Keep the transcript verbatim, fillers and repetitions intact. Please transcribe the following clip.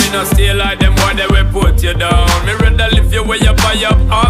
no stay like them boy they will put you down. Me rather lift you way up high up,